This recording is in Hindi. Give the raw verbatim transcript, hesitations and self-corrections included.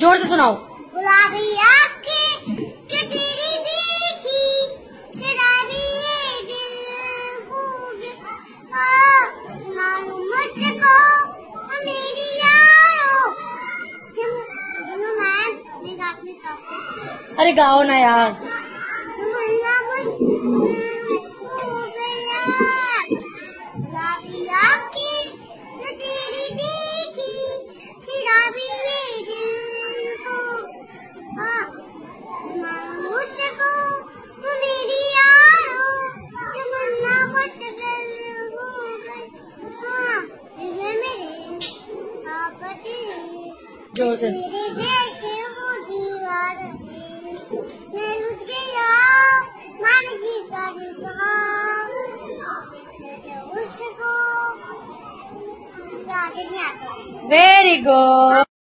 जोर से सुनाओ। गुलाबी आँखें जो तेरी देखी, शराबी ये दिल हो गया। सुना लो मुझको मेरी यारो। सुनो मैं मैं गाती हूँ। अरे गाओ ना यार। तमन्ना मुश्किल हो गया। गुलाबी आँखें जो तेरी देखी, शराबी ये दिल हो। हाँ, सुना लो मुझको मेरी यारो। तमन्ना मुश्किल हो गई। हाँ, तेरे मेरे आप तेरे जोर से। मेरे जैसे वो दीवार पे मैं लुट गया। मान जी का कहा उसको उसका आगे नहीं आता। Very good.